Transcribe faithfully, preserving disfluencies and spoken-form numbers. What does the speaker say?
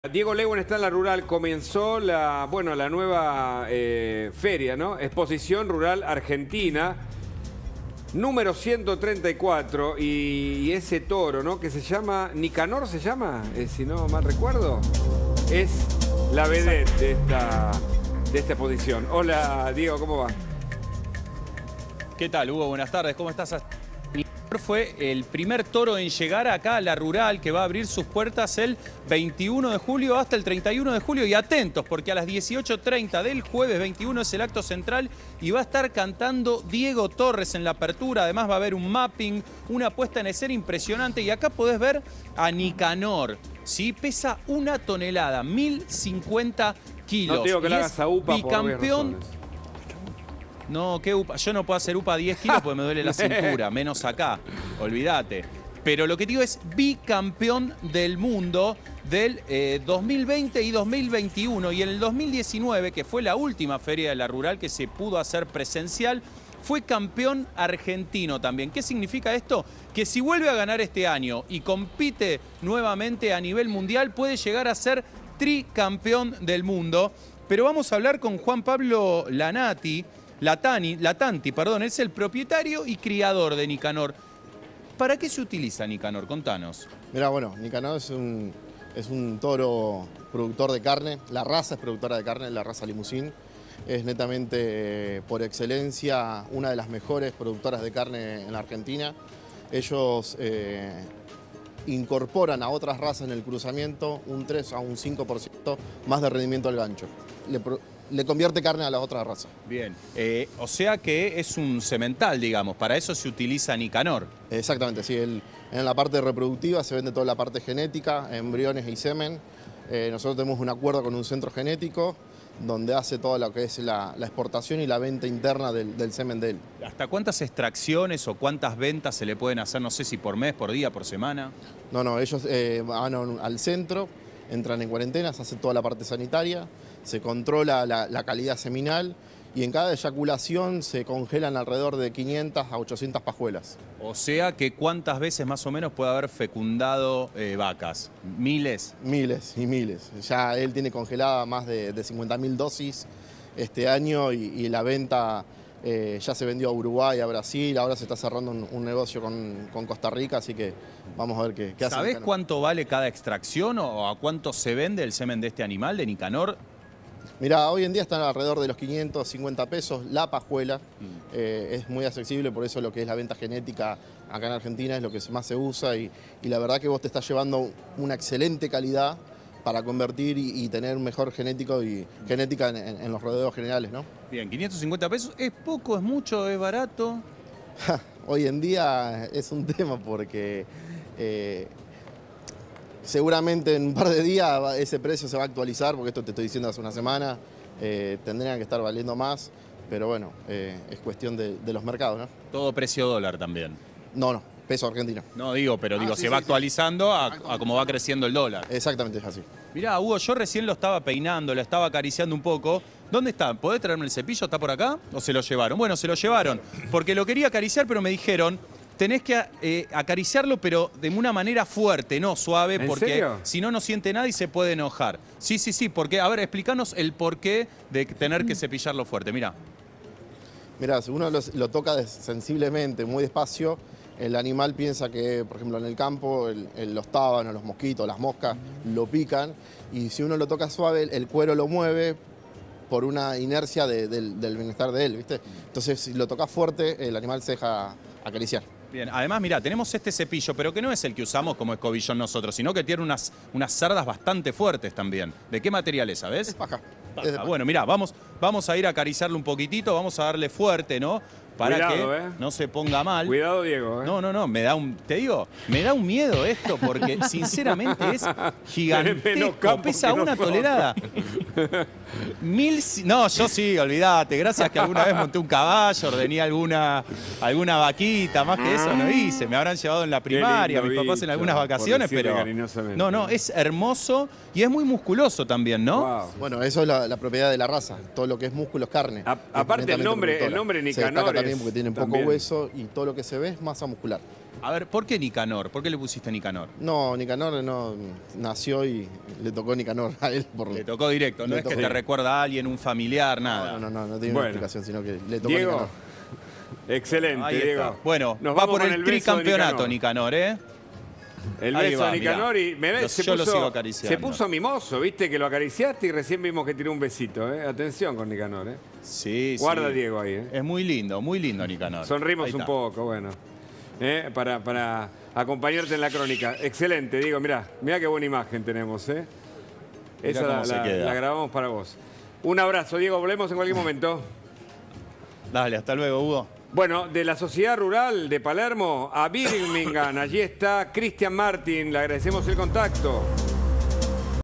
Diego Lewin está en la rural, comenzó la, bueno, la nueva eh, feria, ¿no? Exposición Rural Argentina, número ciento treinta y cuatro, y, y ese toro, ¿no? Que se llama, Nicanor se llama, eh, si no mal recuerdo, es la vedette de esta, de esta exposición. Hola Diego, ¿cómo va? ¿Qué tal, Hugo? Buenas tardes, ¿cómo estás? Fue el primer toro en llegar acá a la rural, que va a abrir sus puertas el veintiuno de julio hasta el treinta y uno de julio. Y atentos, porque a las dieciocho treinta del jueves veintiuno es el acto central y va a estar cantando Diego Torres en la apertura. Además va a haber un mapping, una puesta en escena impresionante. Y acá podés ver a Nicanor, ¿sí? Pesa una tonelada, mil cincuenta kilos. No te digo que y le es hagas a UPA bicampeón. No, ¿qué UPA? Yo no puedo hacer UPA a diez kilos porque me duele la cintura, menos acá, olvídate. Pero lo que digo es bicampeón del mundo del eh, dos mil veinte y dos mil veintiuno. Y en el dos mil diecinueve, que fue la última feria de la rural que se pudo hacer presencial, fue campeón argentino también. ¿Qué significa esto? Que si vuelve a ganar este año y compite nuevamente a nivel mundial, puede llegar a ser tricampeón del mundo. Pero vamos a hablar con Juan Pablo Lanati, Latani, Latanti, perdón, es el propietario y criador de Nicanor. ¿Para qué se utiliza Nicanor? Contanos. Mirá, bueno, Nicanor es un, es un toro productor de carne. La raza es productora de carne, la raza Limousin. Es netamente, eh, por excelencia, una de las mejores productoras de carne en la Argentina. Ellos eh, incorporan a otras razas en el cruzamiento un tres a un cinco por ciento más de rendimiento al gancho. Le, le convierte carne a la otra raza. Bien, eh, o sea que es un semental, digamos, para eso se utiliza Nicanor. Exactamente, sí. El, en la parte reproductiva se vende toda la parte genética, embriones y semen. Eh, nosotros tenemos un acuerdo con un centro genético donde hace todo lo que es la, la exportación y la venta interna del, del semen de él. ¿Hasta cuántas extracciones o cuántas ventas se le pueden hacer? No sé si por mes, por día, por semana. No, no, ellos eh, van al centro, entran en cuarentena, se hace toda la parte sanitaria, se controla la, la calidad seminal y en cada eyaculación se congelan alrededor de quinientas a ochocientas pajuelas. O sea que ¿cuántas veces más o menos puede haber fecundado eh, vacas? ¿Miles? Miles y miles. Ya él tiene congelada más de, de cincuenta mil dosis este año y, y la venta eh, ya se vendió a Uruguay, a Brasil, ahora se está cerrando un, un negocio con, con Costa Rica, así que vamos a ver qué, qué hace. ¿Sabés cuánto vale cada extracción o a cuánto se vende el semen de este animal, de Nicanor? Mirá, hoy en día están alrededor de los quinientos cincuenta pesos la pajuela. Mm. Eh, es muy accesible, por eso lo que es la venta genética acá en Argentina es lo que más se usa y, y la verdad que vos te estás llevando una excelente calidad para convertir y, y tener mejor genético y genética en, en, en los rodeos generales, ¿no? Bien, quinientos cincuenta pesos, ¿es poco, es mucho, es barato? Hoy en día es un tema porque eh, seguramente en un par de días ese precio se va a actualizar, porque esto te estoy diciendo hace una semana, eh, tendrían que estar valiendo más, pero bueno, eh, es cuestión de, de los mercados, ¿no? Todo precio dólar también. No, no, peso argentino. No digo, pero digo, ah, sí, se sí, va sí. actualizando a, a cómo va creciendo el dólar. Exactamente, es así. Mirá, Hugo, yo recién lo estaba peinando, lo estaba acariciando un poco. ¿Dónde está? ¿Podés traerme el cepillo? ¿Está por acá? ¿O se lo llevaron? Bueno, se lo llevaron, porque lo quería acariciar, pero me dijeron, tenés que eh, acariciarlo, pero de una manera fuerte, no suave, ¿En porque serio? si no, no siente nada y se puede enojar. Sí, sí, sí, porque, a ver, explícanos el porqué de tener que cepillarlo fuerte, mirá. Mirá, si uno lo, lo toca sensiblemente, muy despacio, el animal piensa que, por ejemplo, en el campo, el, el, los tábanos, los mosquitos, las moscas, lo pican, y si uno lo toca suave, el cuero lo mueve por una inercia de, del, del bienestar de él, ¿viste? Entonces, si lo tocas fuerte, el animal se deja acariciar. Bien, además, mirá, tenemos este cepillo, pero que no es el que usamos como escobillón nosotros, sino que tiene unas, unas cerdas bastante fuertes también. ¿De qué material es, sabés? Es paja. Paja. Es de paja. Bueno, mirá, vamos, vamos a ir a acariciarlo un poquitito, vamos a darle fuerte, ¿no? Para Cuidado, que eh. no se ponga mal. Cuidado, Diego. ¿eh? No, no, no, me da un, te digo, me da un miedo esto porque sinceramente es gigantesco, pesa una tonelada. Mil, no, yo sí, olvídate, gracias que alguna vez monté un caballo, ordené alguna, alguna vaquita, más que eso no hice, me habrán llevado en la primaria, mis papás en algunas vacaciones, pero no, no, es hermoso y es muy musculoso también, ¿no? Wow. Bueno, eso es la, la propiedad de la raza, todo lo que es músculo es carne. A, es aparte el nombre, productora. el nombre Se destaca Nicanor también porque tiene poco también. hueso y todo lo que se ve es masa muscular. A ver, ¿por qué Nicanor? ¿Por qué le pusiste Nicanor? No, Nicanor no nació y le tocó Nicanor a él. Por, Le tocó directo, no le es que tocó. te recuerda a alguien, un familiar, nada. No, no, no, no tiene Bueno. una explicación, sino que le tocó Diego, Nicanor. excelente, Ahí Diego. está. Bueno, Nos va vamos por con el beso de tricampeonato, Nicanor. Nicanor, ¿eh? El Ahí beso va, de Nicanor mirá. y me ves, Los- se yo lo puso, sigo acariciando. se puso mimoso, viste que lo acariciaste y recién vimos que tiró un besito, ¿eh? Atención con Nicanor, ¿eh? Sí, Guarda sí. Diego ahí, ¿eh? Es muy lindo, muy lindo Nicanor. Sonrimos Ahí un está. poco, bueno. ¿Eh? Para, para acompañarte en la crónica. Excelente, Diego, mirá, mirá qué buena imagen tenemos, ¿eh? Mirá Esa cómo la, se la- queda. la grabamos para vos. Un abrazo, Diego, volvemos en cualquier momento. Dale, hasta luego, Hugo. Bueno, de la Sociedad Rural de Palermo a Birmingham, allí está Cristian Martin, le agradecemos el contacto.